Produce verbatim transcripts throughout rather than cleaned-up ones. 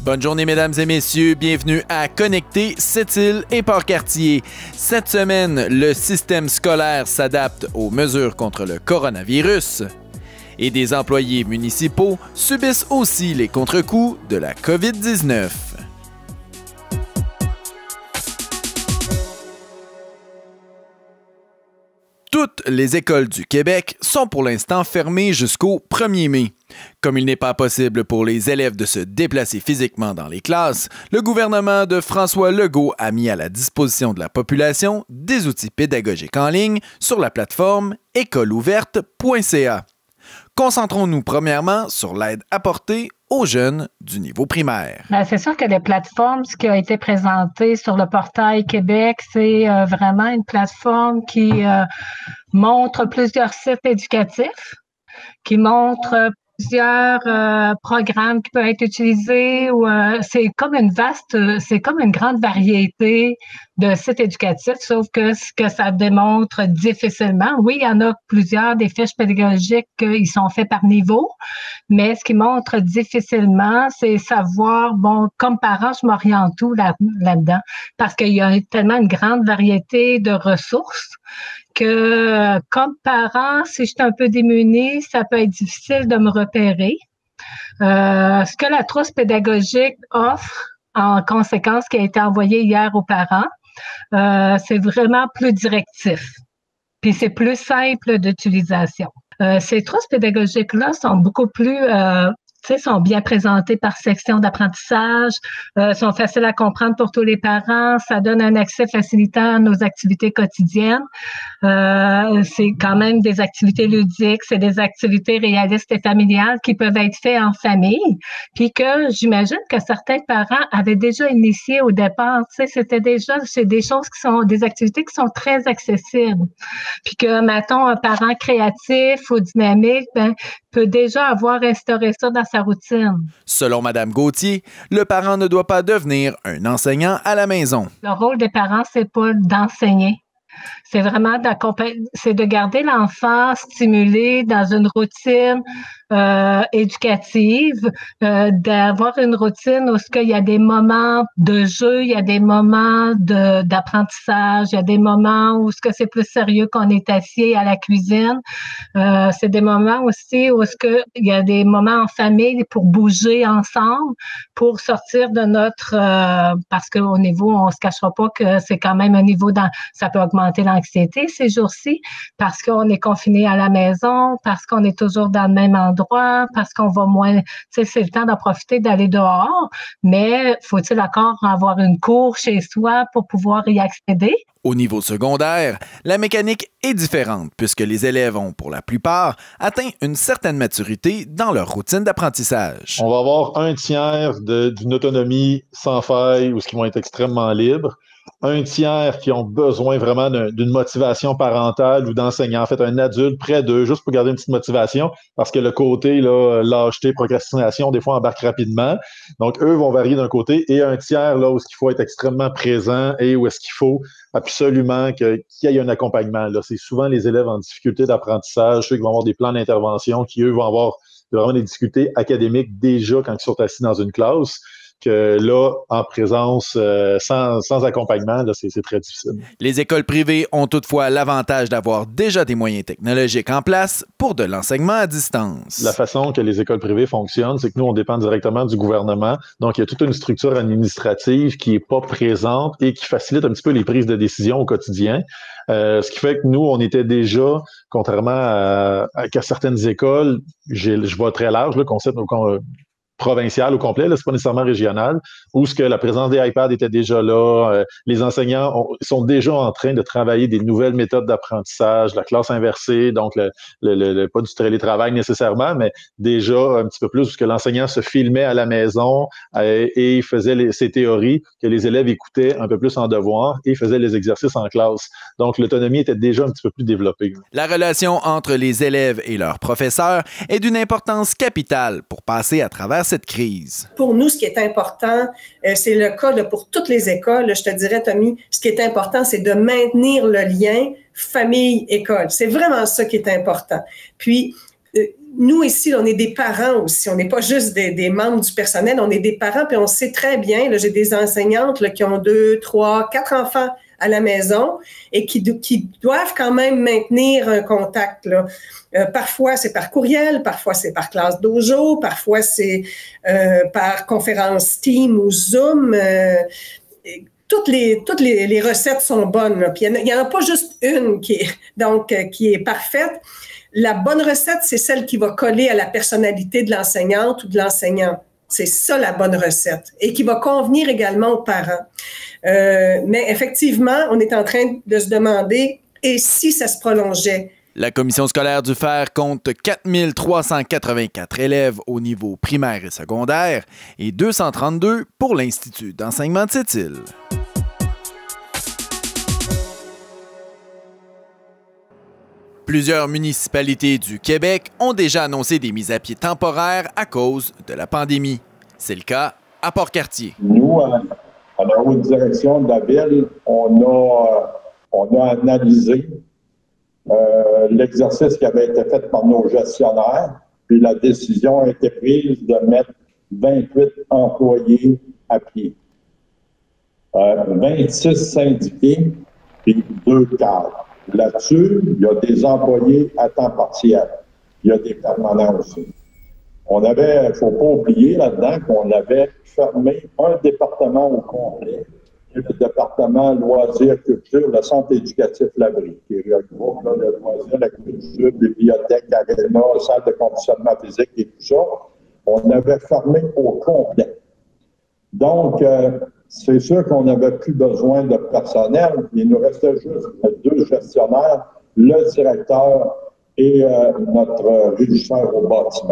Bonne journée, mesdames et messieurs. Bienvenue à Connecter Sept-Îles et Port-Cartier. Cette semaine, le système scolaire s'adapte aux mesures contre le coronavirus. Et des employés municipaux subissent aussi les contre-coups de la COVID dix-neuf. Toutes les écoles du Québec sont pour l'instant fermées jusqu'au premier mai. Comme il n'est pas possible pour les élèves de se déplacer physiquement dans les classes, le gouvernement de François Legault a mis à la disposition de la population des outils pédagogiques en ligne sur la plateforme école ouverte point c a. Concentrons-nous premièrement sur l'aide apportée aux jeunes du niveau primaire. Bien, c'est sûr que les plateformes, ce qui a été présenté sur le portail Québec, c'est euh, vraiment une plateforme qui euh, montre plusieurs sites éducatifs, qui montre euh, plusieurs euh, programmes qui peuvent être utilisés. Ou, euh, c'est comme une vaste, c'est comme une grande variété de sites éducatifs, sauf que ce que ça démontre difficilement, oui, il y en a plusieurs, des fiches pédagogiques qui sont faits par niveau, mais ce qui montre difficilement, c'est savoir, bon, comme parent, je m'oriente où là, là-dedans, parce qu'il y a tellement une grande variété de ressources que comme parent, si je suis un peu démunie, ça peut être difficile de me repérer. Euh, ce que la trousse pédagogique offre, en conséquence, qui a été envoyée hier aux parents, euh, c'est vraiment plus directif. Puis c'est plus simple d'utilisation. Euh, ces trousses pédagogiques-là sont beaucoup plus... Euh, sont bien présentés par section d'apprentissage, euh, sont faciles à comprendre pour tous les parents, ça donne un accès facilitant à nos activités quotidiennes. Euh, c'est quand même des activités ludiques, c'est des activités réalistes et familiales qui peuvent être faites en famille, puis que j'imagine que certains parents avaient déjà initié au départ. Tu sais, c'était déjà, c'est des choses qui sont, des activités qui sont très accessibles. Puis que, mettons, un parent créatif ou dynamique, ben, peut déjà avoir instauré ça dans sa routine. Selon Mme Gauthier, le parent ne doit pas devenir un enseignant à la maison. Le rôle des parents, c'est pas d'enseigner. C'est vraiment d'accompagner, c'est de garder l'enfant stimulé dans une routine euh, éducative, euh, d'avoir une routine où il y a des moments de jeu, il y a des moments de, d'apprentissage, il y a des moments où ce que c'est plus sérieux qu'on est assis à la cuisine. Euh, c'est des moments aussi où ce que il y a des moments en famille pour bouger ensemble, pour sortir de notre euh, parce qu'au niveau, on se cachera pas que c'est quand même un niveau dans, ça peut augmenter l'anxiété ces jours-ci parce qu'on est confiné à la maison, parce qu'on est toujours dans le même endroit, parce qu'on va moins, tu sais, c'est le temps d'en profiter d'aller dehors, mais faut-il encore avoir une cour chez soi pour pouvoir y accéder? Au niveau secondaire, la mécanique est différente puisque les élèves ont, pour la plupart, atteint une certaine maturité dans leur routine d'apprentissage. On va avoir un tiers de, d'une autonomie sans faille ou ce qui vont être extrêmement libres. Un tiers qui ont besoin vraiment d'un, d'une motivation parentale ou d'enseignant, en fait, un adulte près d'eux, juste pour garder une petite motivation, parce que le côté là, lâcheté, procrastination, des fois embarque rapidement. Donc, eux vont varier d'un côté, et un tiers là où il faut être extrêmement présent et où est-ce qu'il faut absolument que, qu'il y ait un accompagnement. Là, c'est souvent les élèves en difficulté d'apprentissage, ceux qui vont avoir des plans d'intervention, qui, eux, vont avoir vraiment des difficultés académiques déjà quand ils sont assis dans une classe. Que là, en présence, euh, sans, sans accompagnement, là, c'est, c'est très difficile. Les écoles privées ont toutefois l'avantage d'avoir déjà des moyens technologiques en place pour de l'enseignement à distance. La façon que les écoles privées fonctionnent, c'est que nous, on dépend directement du gouvernement. Donc, il y a toute une structure administrative qui n'est pas présente et qui facilite un petit peu les prises de décision au quotidien. Euh, ce qui fait que nous, on était déjà, contrairement à, à, à certaines écoles, j'ai, je vois très large, le concept provincial au complet, là, c'est pas nécessairement régional, où ce que la présence des iPads était déjà là, euh, les enseignants ont, sont déjà en train de travailler des nouvelles méthodes d'apprentissage, la classe inversée, donc le, le, le, le pas du télétravail nécessairement, mais déjà un petit peu plus, parce que l'enseignant se filmait à la maison euh, et faisait les, ses théories, que les élèves écoutaient un peu plus en devoir et faisaient les exercices en classe. Donc l'autonomie était déjà un petit peu plus développée. La relation entre les élèves et leurs professeurs est d'une importance capitale pour passer à travers cette crise. Pour nous, ce qui est important, euh, c'est le cas là, pour toutes les écoles. Là, je te dirais, Tommy, ce qui est important, c'est de maintenir le lien famille-école. C'est vraiment ça qui est important. Puis, nous ici, on est des parents aussi. On n'est pas juste des, des membres du personnel, on est des parents, puis on sait très bien, là, j'ai des enseignantes là, qui ont deux, trois, quatre enfants à la maison et qui, qui doivent quand même maintenir un contact, là. Euh, parfois, c'est par courriel, parfois, c'est par classe dojo, parfois, c'est euh, par conférence Team ou Zoom. Euh, toutes les, toutes les, les recettes sont bonnes, là. Puis il n'y en, en a pas juste une qui est, donc, euh, qui est parfaite. La bonne recette, c'est celle qui va coller à la personnalité de l'enseignante ou de l'enseignant. C'est ça la bonne recette et qui va convenir également aux parents. Euh, mais effectivement, on est en train de se demander, et si ça se prolongeait? La commission scolaire du Fer compte quatre mille trois cent quatre-vingt-quatre élèves au niveau primaire et secondaire et deux cent trente-deux pour l'Institut d'enseignement de Sept-Îles. Plusieurs municipalités du Québec ont déjà annoncé des mises à pied temporaires à cause de la pandémie. C'est le cas à Port-Cartier. Nous, à, à la haute direction de la ville, on a, on a analysé euh, l'exercice qui avait été fait par nos gestionnaires, puis la décision a été prise de mettre vingt-huit employés à pied. Euh, vingt-six syndiqués, puis deux cadres. Là-dessus, il y a des employés à temps partiel. Il y a des permanents aussi. On avait, il ne faut pas oublier là-dedans qu'on avait fermé un département au complet, le département loisirs, culture, le centre éducatif Labrie, qui regroupe là, le loisir, la culture, bibliothèque, aréna, salle de conditionnement physique et tout ça. On avait fermé au complet. Donc, euh, c'est sûr qu'on n'avait plus besoin de personnel. Il nous restait juste deux gestionnaires, le directeur et euh, notre régisseur au bâtiment.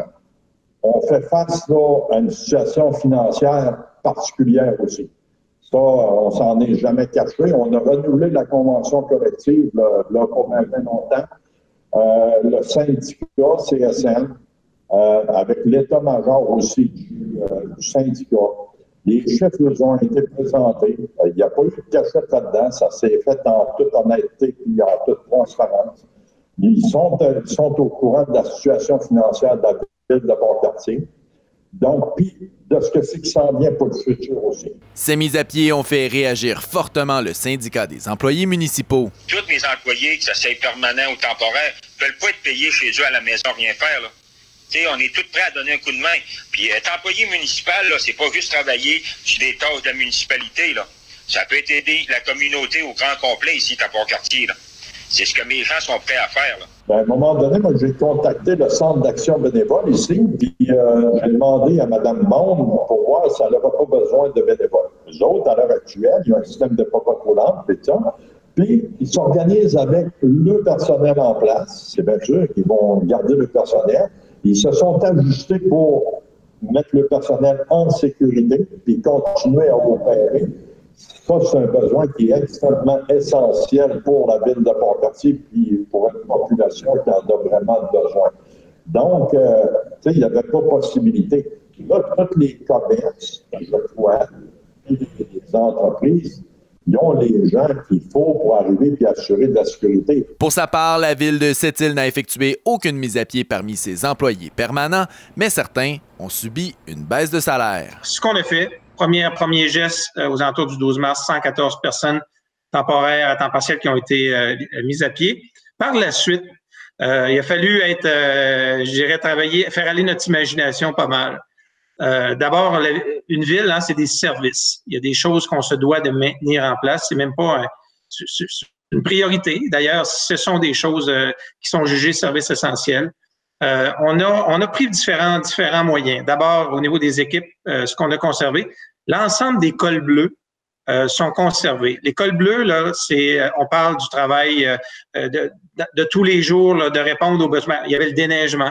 On fait face là, à une situation financière particulière aussi. Ça, on s'en est jamais caché. On a renouvelé la convention collective là, là pour maintenant longtemps. Euh, le syndicat C S N, euh, avec l'état-major aussi du, euh, du syndicat. Les chiffres nous ont été présentés. Il n'y a pas eu de cachette là-dedans. Ça s'est fait en toute honnêteté et en toute transparence. Ils sont, ils sont au courant de la situation financière de la ville de Port-Cartier. Donc, puis de ce que c'est qui s'en vient pour le futur aussi. Ces mises à pied ont fait réagir fortement le syndicat des employés municipaux. Tous mes employés, que ça soit permanent ou temporaire, ne veulent pas être payés chez eux à la maison, rien faire, là. T'sais, on est tous prêts à donner un coup de main. Puis être employé municipal, là, c'est pas juste travailler sur des tâches de la municipalité, là. Ça peut être aider la communauté au grand complet ici à Port-Cartier, là. C'est ce que mes gens sont prêts à faire, là. Ben, à un moment donné, moi, j'ai contacté le Centre d'action bénévole ici, puis euh, j'ai demandé à Mme Monde pour voir si elle n'aurait pas besoin de bénévoles. Les autres, à l'heure actuelle, il y a un système de propagande, puis ça. Puis, ils s'organisent avec le personnel en place. C'est bien sûr qu'ils vont garder le personnel. Ils se sont ajustés pour mettre le personnel en sécurité puis continuer à opérer. Ça, c'est un besoin qui est extrêmement essentiel pour la ville de Port-Cartier puis pour une population qui en a vraiment besoin. Donc, euh, tu sais, il n'y avait pas possibilité. Là, tous les commerces, je crois, et les entreprises, ils ont les gens qu'il faut pour arriver et assurer de la sécurité. Pour sa part, la ville de Sept-Îles n'a effectué aucune mise à pied parmi ses employés permanents, mais certains ont subi une baisse de salaire. Ce qu'on a fait, premier, premier geste euh, aux alentours du douze mars, cent quatorze personnes temporaires à temps partiel qui ont été euh, mises à pied. Par la suite, euh, il a fallu être, euh, je dirais, travailler, faire aller notre imagination pas mal. Euh, D'abord, une ville, hein, c'est des services. Il y a des choses qu'on se doit de maintenir en place. C'est même pas un, c'est une priorité. D'ailleurs, ce sont des choses euh, qui sont jugées services essentiels. Euh, on a, on a pris différents, différents moyens. D'abord, au niveau des équipes, euh, ce qu'on a conservé, l'ensemble des cols bleus euh, sont conservés. Les cols bleus, là, c'est, on parle du travail euh, de, de, de tous les jours, là, de répondre aux besoins. Il y avait le déneigement.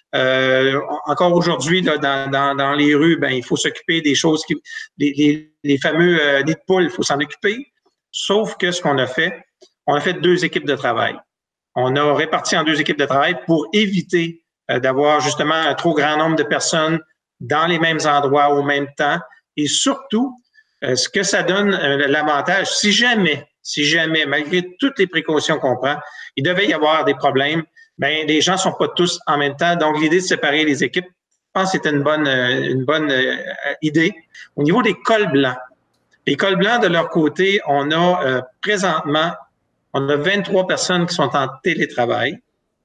Euh, encore aujourd'hui, là, dans, dans, dans les rues, ben, il faut s'occuper des choses qui, les, les, les fameux euh, nids de poules, il faut s'en occuper. Sauf que ce qu'on a fait, on a fait deux équipes de travail. On a réparti en deux équipes de travail pour éviter euh, d'avoir justement un trop grand nombre de personnes dans les mêmes endroits au même temps. Et surtout, euh, ce que ça donne, euh, l'avantage, si jamais, si jamais, malgré toutes les précautions qu'on prend, il devait y avoir des problèmes, bien, les gens ne sont pas tous en même temps. Donc, l'idée de séparer les équipes, je pense que c'était une bonne, une bonne euh, idée. Au niveau des cols blancs, les cols blancs, de leur côté, on a euh, présentement, on a vingt-trois personnes qui sont en télétravail.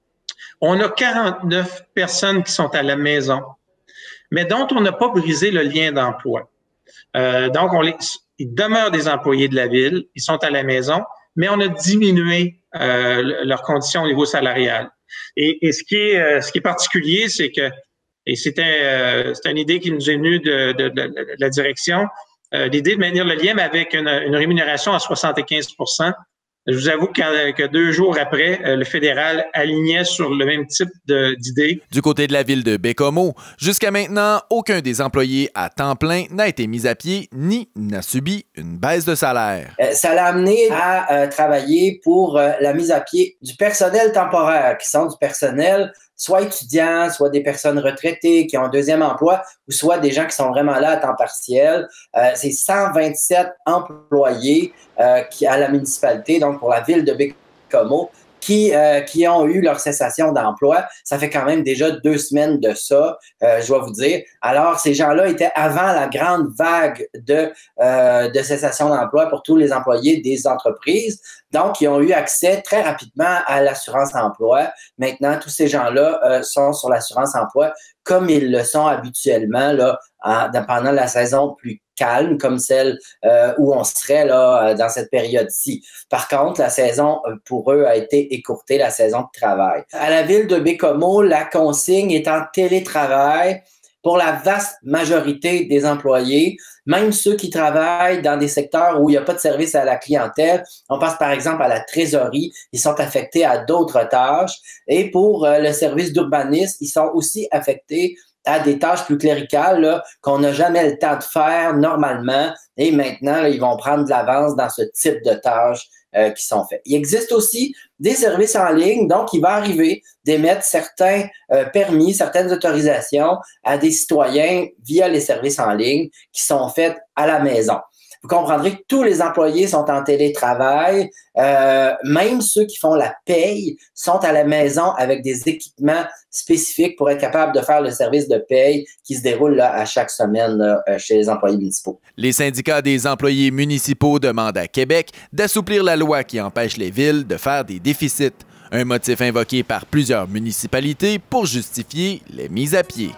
On a quarante-neuf personnes qui sont à la maison, mais dont on n'a pas brisé le lien d'emploi. Euh, donc, on les, ils demeurent des employés de la ville, ils sont à la maison, mais on a diminué euh, leurs conditions au niveau salarial. Et, et ce qui est, euh, ce qui est particulier, c'est que, et c'était euh, c'est une idée qui nous est venue de, de, de, de la direction, euh, l'idée de maintenir le lien, mais avec une, une rémunération à soixante-quinze pour cent. Je vous avoue que, que deux jours après, le fédéral alignait sur le même type d'idée. Du côté de la ville de Baie-Comeau, jusqu'à maintenant, aucun des employés à temps plein n'a été mis à pied ni n'a subi une baisse de salaire. Euh, ça l'a amené à euh, travailler pour euh, la mise à pied du personnel temporaire, qui sont du personnel soit étudiants, soit des personnes retraitées qui ont un deuxième emploi, ou soit des gens qui sont vraiment là à temps partiel. Euh, c'est cent vingt-sept employés euh, qui, à la municipalité, donc pour la ville de Baie-Comeau, qui, euh, qui ont eu leur cessation d'emploi. Ça fait quand même déjà deux semaines de ça, euh, je dois vous dire. Alors, ces gens-là étaient avant la grande vague de, euh, de cessation d'emploi pour tous les employés des entreprises. Donc, ils ont eu accès très rapidement à l'assurance emploi. Maintenant, tous ces gens-là euh, sont sur l'assurance emploi comme ils le sont habituellement là, en, pendant la saison plus calme, comme celle euh, où on serait là dans cette période-ci. Par contre, la saison pour eux a été écourtée, la saison de travail. À la ville de Baie-Comeau, la consigne est en télétravail pour la vaste majorité des employés, même ceux qui travaillent dans des secteurs où il n'y a pas de service à la clientèle. On passe par exemple à la trésorerie, ils sont affectés à d'autres tâches. Et pour euh, le service d'urbanisme, ils sont aussi affectés à des tâches plus cléricales qu'on n'a jamais le temps de faire normalement. Et maintenant, là, ils vont prendre de l'avance dans ce type de tâches euh, qui sont faites. Il existe aussi des services en ligne, donc il va arriver d'émettre certains euh, permis, certaines autorisations à des citoyens via les services en ligne qui sont faits à la maison. Vous comprendrez que tous les employés sont en télétravail, euh, même ceux qui font la paye sont à la maison avec des équipements spécifiques pour être capables de faire le service de paye qui se déroule là, à chaque semaine là, chez les employés municipaux. Les syndicats des employés municipaux demandent à Québec d'assouplir la loi qui empêche les villes de faire des déficits, un motif invoqué par plusieurs municipalités pour justifier les mises à pied.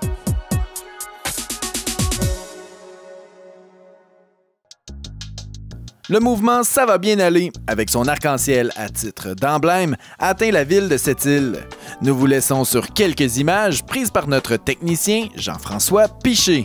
Le mouvement Ça va bien aller, avec son arc-en-ciel à titre d'emblème, atteint la ville de Sept-Îles. Nous vous laissons sur quelques images prises par notre technicien Jean-François Piché.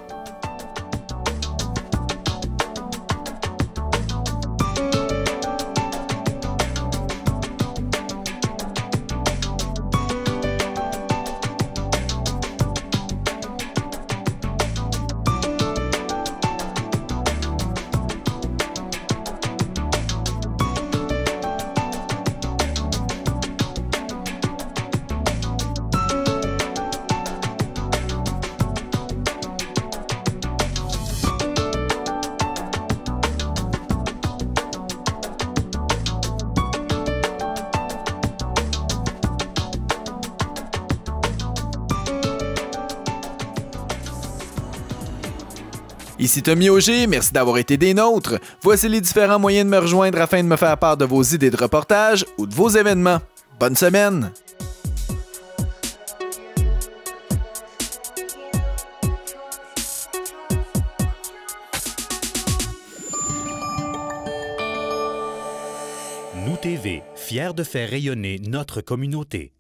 Ici Tommy Auger, merci d'avoir été des nôtres. Voici les différents moyens de me rejoindre afin de me faire part de vos idées de reportage ou de vos événements. Bonne semaine! Nous T V, fiers de faire rayonner notre communauté.